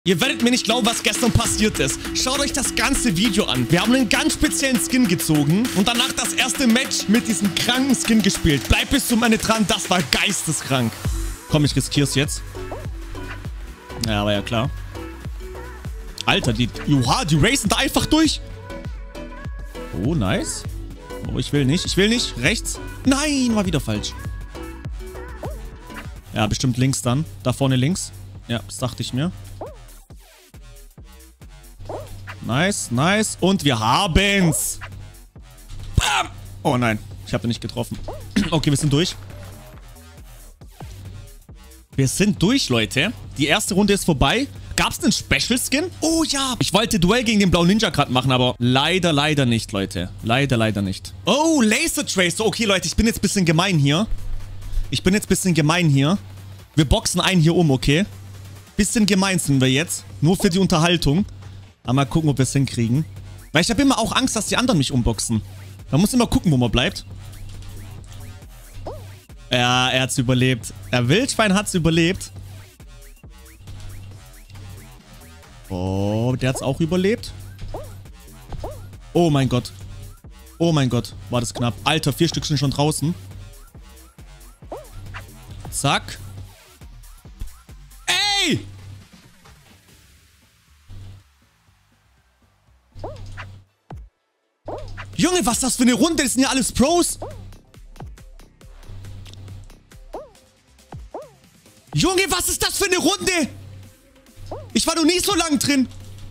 Ihr werdet mir nicht glauben, was gestern passiert ist. Schaut euch das ganze Video an. Wir haben einen ganz speziellen Skin gezogen und danach das erste Match mit diesem kranken Skin gespielt. Bleibt bis zum Ende dran, das war geisteskrank. Komm, ich riskier's jetzt. Ja, war ja klar. Alter, die racen da einfach durch. Oh, nice. Oh, ich will nicht. Ich will nicht. Rechts. Nein, war wieder falsch. Ja, bestimmt links dann. Da vorne links. Ja, das dachte ich mir. Nice, nice. Und wir haben's. Bam. Oh nein, ich habe ihn nicht getroffen. Okay, wir sind durch. Wir sind durch, Leute. Die erste Runde ist vorbei. Gab's einen Special Skin? Oh ja. Ich wollte Duell gegen den blauen Ninja gerade machen, aber leider nicht, Leute. Leider nicht. Oh, Laser Tracer. Okay, Leute, ich bin jetzt ein bisschen gemein hier. Wir boxen einen hier um, okay? Bisschen gemein sind wir jetzt. Nur für die Unterhaltung. Aber mal gucken, ob wir es hinkriegen. Weil ich habe immer auch Angst, dass die anderen mich umboxen. Man muss immer gucken, wo man bleibt. Ja, er hat's überlebt. Der Wildschwein hat's überlebt. Oh, der hat's auch überlebt. Oh mein Gott. Oh mein Gott, war das knapp. Alter, 4 Stück sind schon draußen. Zack. Ey! Junge, was ist das für eine Runde? Das sind ja alles Pros. Junge, was ist das für eine Runde? Ich war noch nie so lang drin.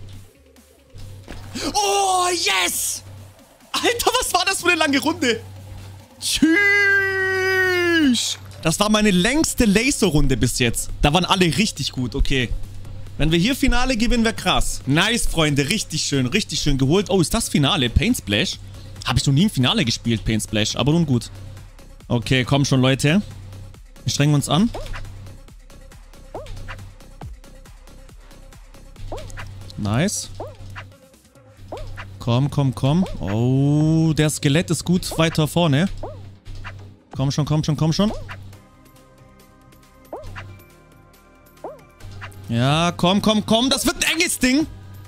Oh, yes! Alter, was war das für eine lange Runde? Tschüss! Das war meine längste Laser-Runde bis jetzt. Da waren alle richtig gut, okay. Wenn wir hier Finale gewinnen, wäre krass. Nice, Freunde, richtig schön geholt. Oh, ist das Finale? Paint Splash? Habe ich noch nie im Finale gespielt, Paint Splash, aber nun gut. Okay, komm schon, Leute. Wir strengen uns an. Nice. Komm. Oh, der Skelett ist gut weiter vorne. Komm schon. Ja, komm. Das wird ein enges Ding.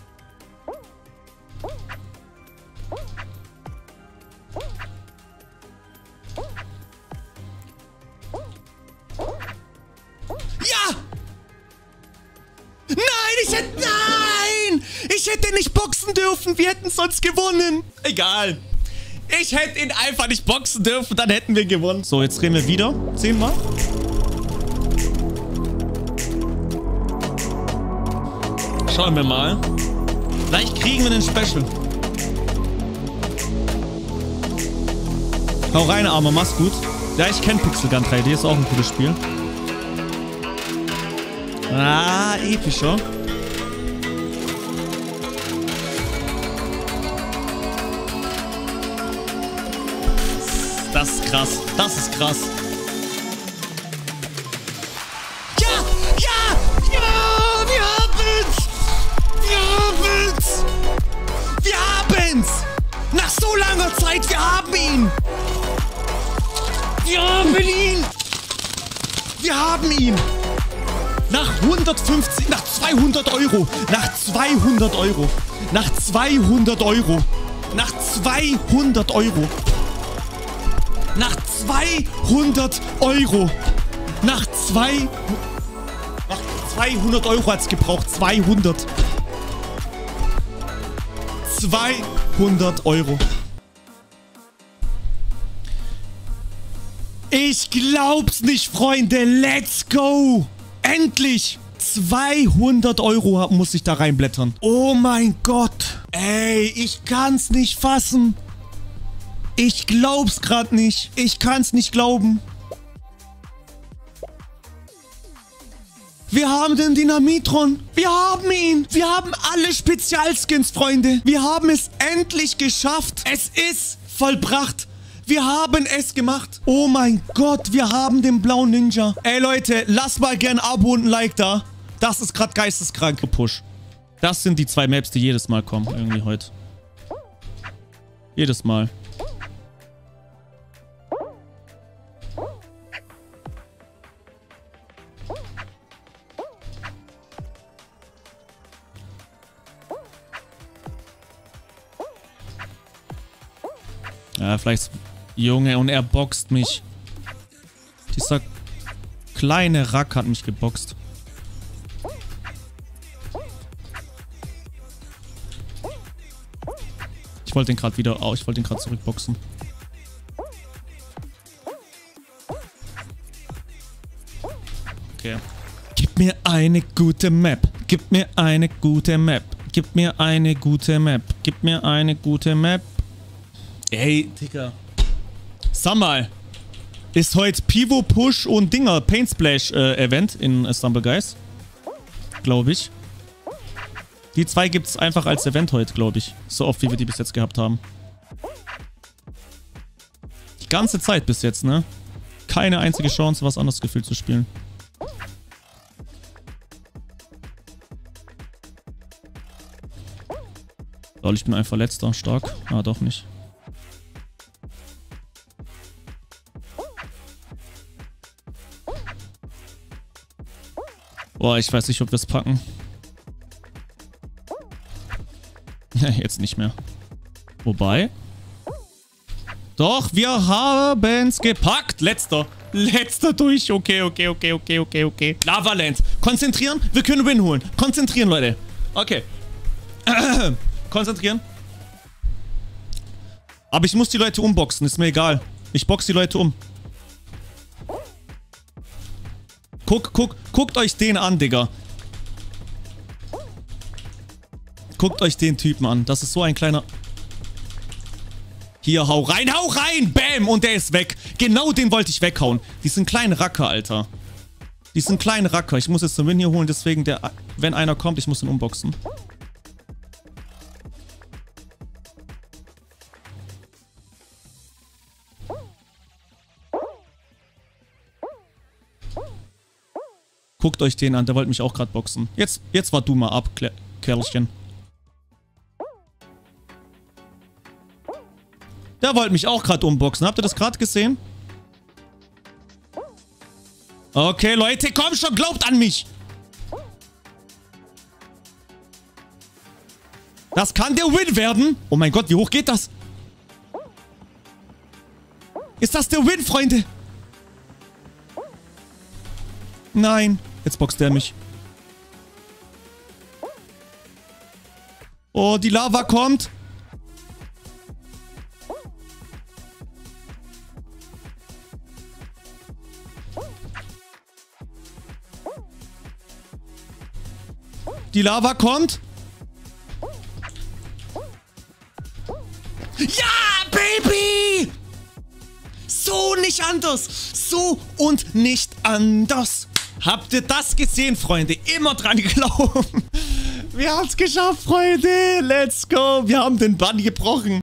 Ja! Nein! Ich hätte nicht boxen dürfen. Wir hätten sonst gewonnen. Egal. Ich hätte ihn einfach nicht boxen dürfen. Dann hätten wir gewonnen. So, jetzt drehen wir wieder. 10-mal. Schauen wir mal. Vielleicht kriegen wir den Special. Hau rein, Armer. Mach's gut. Ja, ich kenne Pixel Gun 3D. Ist auch ein cooles Spiel. Ah, epischer. Das ist krass. Ja! Wir haben's! Nach so langer Zeit, wir haben ihn! Wir haben ihn! Nach 150, nach 200 Euro. Nach 200 Euro. Nach 200 Euro. Nach 200 Euro. Nach 200 Euro. Nach 200 Euro hat's gebraucht. 200 Euro. Ich glaub's nicht, Freunde. Let's go. Endlich! 200 Euro muss ich da reinblättern. Oh mein Gott. Ey, ich kann's nicht fassen. Ich glaub's gerade nicht. Ich kann's nicht glauben. Wir haben den Dynamitron. Wir haben ihn. Wir haben alle Spezialskins, Freunde. Wir haben es endlich geschafft. Es ist vollbracht. Wir haben es gemacht. Oh mein Gott, wir haben den blauen Ninja. Ey, Leute, lasst mal gern ein Abo und ein Like da. Das ist gerade geisteskrank. Push. Das sind die 2 Maps, die jedes Mal kommen. Irgendwie heute. Jedes Mal. Ja, vielleicht... Junge, und er boxt mich. Dieser kleine Rack hat mich geboxt. Ich wollte den gerade wieder... Oh, ich wollte den gerade zurückboxen. Okay. Gib mir eine gute Map. Gib mir eine gute Map. Gib mir eine gute Map. Gib mir eine gute Map. Ey, Digga. Sag mal. Ist heute Pivo, Push und Dinger Paint Splash Event in Stumble Guys. Glaube ich. Die zwei gibt es einfach als Event heute, glaube ich. So oft, wie wir die bis jetzt gehabt haben. Die ganze Zeit bis jetzt, ne? Keine einzige Chance, was anderes gefühlt zu spielen. Lol, ich bin ein Verletzter. Stark. Ah, doch nicht. Boah, ich weiß nicht, ob wir es packen. Jetzt nicht mehr. Wobei. Doch, wir haben es gepackt. Letzter durch. Okay. Lavaland. Konzentrieren. Wir können Win holen. Konzentrieren, Leute. Okay. Konzentrieren. Aber ich muss die Leute umboxen. Ist mir egal. Ich box die Leute um. Guckt euch den an, Digga. Guckt euch den Typen an. Das ist so ein kleiner... Hier, hau rein. Bam. Und der ist weg. Genau den wollte ich weghauen. Die sind kleine Racker, Alter. Die sind kleine Racker. Ich muss jetzt den Win hier holen. Deswegen, wenn einer kommt, ich muss ihn unboxen. Guckt euch den an. Der wollte mich auch gerade boxen. Jetzt war du mal ab, Kerlchen. Der wollte mich auch gerade umboxen. Habt ihr das gerade gesehen? Okay, Leute, komm schon, glaubt an mich. Das kann der Win werden. Oh mein Gott, wie hoch geht das? Ist das der Win, Freunde? Nein. Jetzt boxt der mich. Oh, die Lava kommt. Die Lava kommt. Ja, Baby! So nicht anders. So und nicht anders. Habt ihr das gesehen, Freunde? Immer dran glauben. Wir haben es geschafft, Freunde. Let's go. Wir haben den Bann gebrochen.